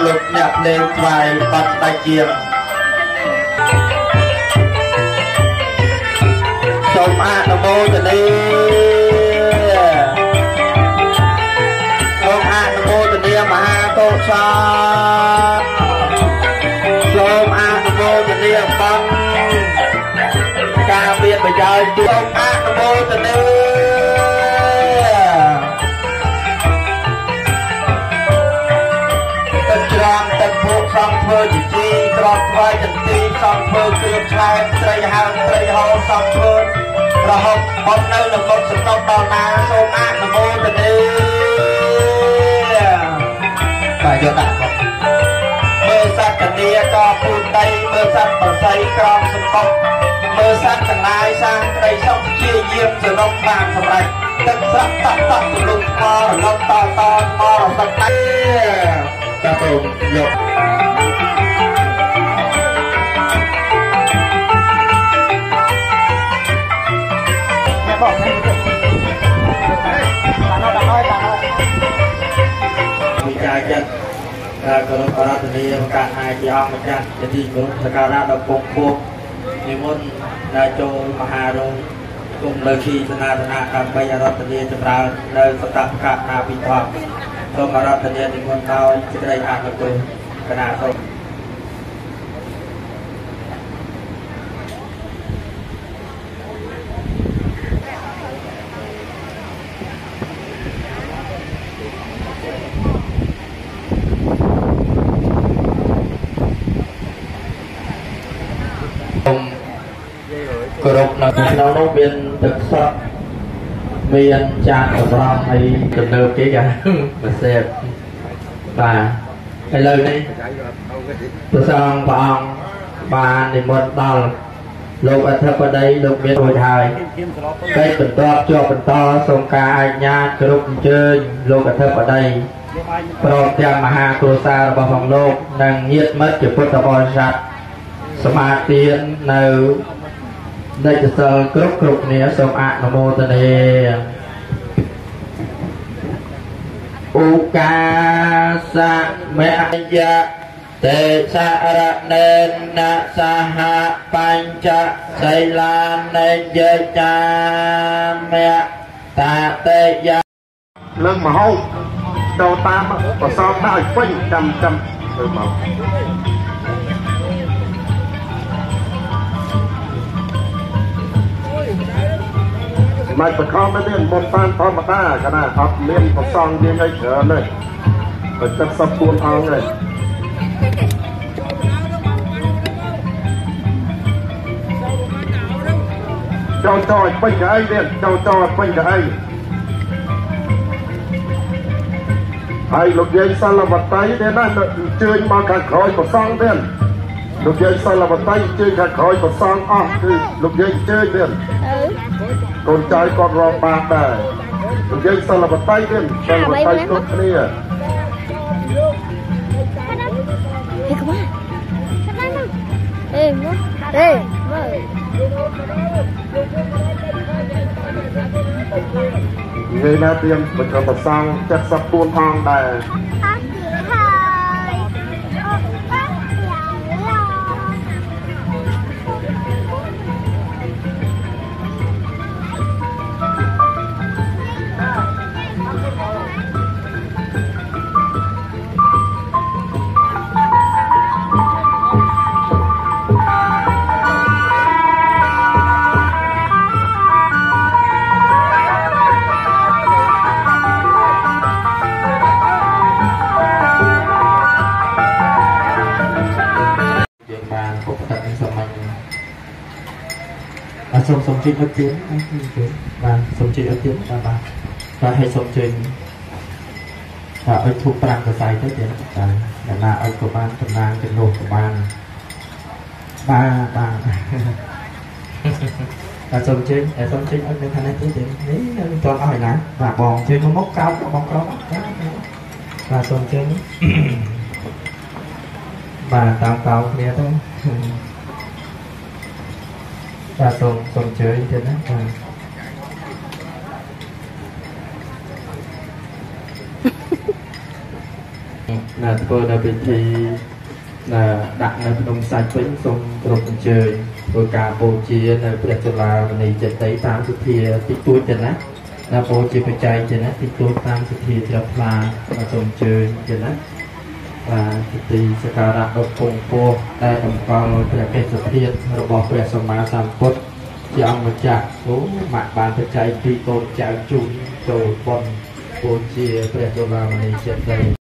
លោកអ្នកលេងស្វាយបាត់ដាច់ជាងសូមអនុមោទនាសូមអនុមោទនាមហាកុសលសូមអនុមោទនាបងការមានប្រយោជន៍សូមអនុមោទនាទឹកពួកសំធ្វើជាជីក្របថ្វាយចន្ទីសំធ្វើគ្រឿងឆ្លែតត្រីហើមត្រីហោសំធ្វើរហូតបំនៅនៅមុខសំណុកដល់ណាសូមអនុមោទនាបាទយកដាក់មកមើលសត្វកញ្ញាក៏ពូនដីមើលសត្វប្រស័យក្រមសម្បុកមើលសត្វទាំងឡាយសាងក្តីសុខជាយាមសនុកបានសម្រេចទឹកស្រក់តក់តក់ទលំថ្មរលំតតមករសឹកតែតាសូមយកบอกให้ตาน้อยวิจารณ์จัดกรมปราศนียการหายใจออกมาจัดจะดีกรมสการะดอกปงพวกนิมนต์นายโจมหาโรงกลุ่มเลขีธนาการไปยรัตนีจำราในสตักกะนาปิทองសូមអរតនានិមន្តដោយសេចក្តីអនុគ្រោះគណៈសូមគោរពនៅក្នុងនោះមានទឹកសុទ្ធមានចានសម្រាប់ឲ្យទំនើបគេចាប្រសេបបាទឥឡូវនេះព្រះសង្ឃព្រះអង្គបាននិមន្តដល់លោកអធិបតីលោកមានរួចហើយកិច្ចបន្តជាប់បន្តសូមការអនុញ្ញាតគោរពអញ្ជើញលោកអធិបតីព្រមទាំងមហាគ្រួសាររបស់ផងលោកនិងញាតិមិត្តជាពុទ្ធបរិស័ទសមាទាននៅដែលจะសិលគ្រប់គ្នាសូមអនុមោទនាឧកាសមយៈតេសារណេនសហបញ្ចសីលានិយចាមៈតាតេយៈលើកមហោបចូលតាមប្រសងដល់ពេញចាំទៅមកមិនប្រខំមិនមានមុនបានធម្មតាកណាអត់មានប្រសងយើងឲ្យច្រើនទេបើចិត្តសព4អង្គទេចូលពេញទៅអីទៀតចូលពេញទៅអីហើយលោកយាយសាលវតីទេណាអញ្ជើញមកខាងក្រោយប្រសងទៀតលោកយាយសាលវតីអញ្ជើញខាងក្រោយប្រសងអស់គឺលោកយាយអញ្ជើញទៀតកូនចៅគាត់រកបានដែរលោកយាយសាលវតីទៀតសាលវតីគ្រប់គ្នានិយាយណាទៀមបញ្ចុះប្រសង74អង្គដែរសូមជិះអត់ទៀតបាទសូមជិះអត់ទៀតបាទឲ្យសូមជិះឲ្យធូប5កសែងទៅទៀតបាទអ្នកណាឲ្យក៏បានតំណាងជំនួសក៏បានបាទសូមជិះឲ្យនៅខាងនេះទៀតនេះមិនទាន់ឲ្យណាបាទបងជិះមកមុខក្រោមបងក្រោមបាទសូមជិះបាទតាមគ្នាទៅបាទសូមជើញទៀតណាបាទ là tôi là bên thì là đặt là nông sạch vĩnh xong rồi chơi rồi cả bộ chia là bây giờ là này chân tay tam sự thì tích tuổi chân á là bộ chia phải chạy chân á tích tuổi tam sự thì là và xong chơi chân á và thì sẽ cả đặt ở cùng cô đây đồng con là cái sự thiệt rồi bỏ về xong mà sản xuất chỉ ông một chặt số mạng bàn phải chạy đi tôn chạy chung rồi con bộ chia bây giờ là này chân tay